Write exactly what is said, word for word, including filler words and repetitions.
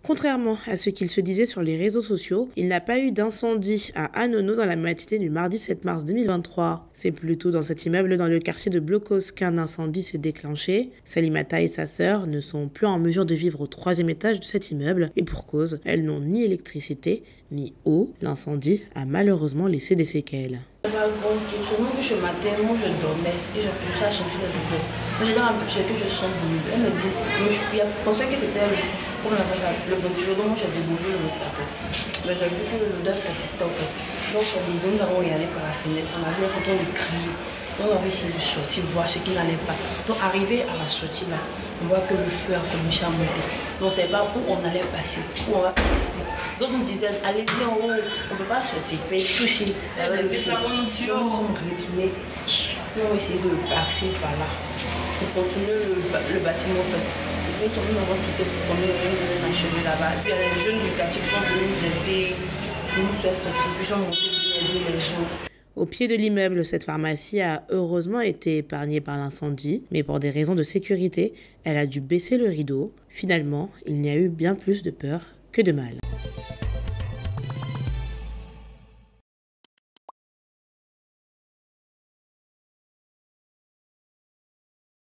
Contrairement à ce qu'il se disait sur les réseaux sociaux, il n'a pas eu d'incendie à Anono dans la matinée du mardi sept mars deux mille vingt-trois. C'est plutôt dans cet immeuble dans le quartier de Blocos qu'un incendie s'est déclenché. Salimata et sa sœur ne sont plus en mesure de vivre au troisième étage de cet immeuble et pour cause, elles n'ont ni électricité ni eau. L'incendie a malheureusement laissé des séquelles. Ce matin, moi je dormais et je faisais changer de douleur. J'ai dit à que je sens brûlé. Elle me dit, je pensais que c'était comme on appelle ça, le ventilo, donc j'ai déboulé le ventilateur. Mais j'ai vu que l'odeur persistait en fait. Donc nous avons regardé par la fenêtre, on a vu un photo de crier. Donc on avait essayé de sortir, voir ce qui n'allait pas. Donc arrivé à la sortie là, on voit que le feu a commencé à monter. Donc on ne savait pas où on allait passer, où on va passer. Donc on me disait, allez-y en haut, on ne peut pas sortir, il faut toucher. Donc nous sommes retournés, nous avons essayé de passer par là, pour continuer le, le bâtiment en fait. Et nous sommes venus avoir sauté pour tomber dans un chemin là-bas. Puis les jeunes du quartier sont venus nous aider, nous faire sortir, puis ils sont montés pour aider les gens. Au pied de l'immeuble, cette pharmacie a heureusement été épargnée par l'incendie, mais pour des raisons de sécurité, elle a dû baisser le rideau. Finalement, il n'y a eu bien plus de peur que de mal.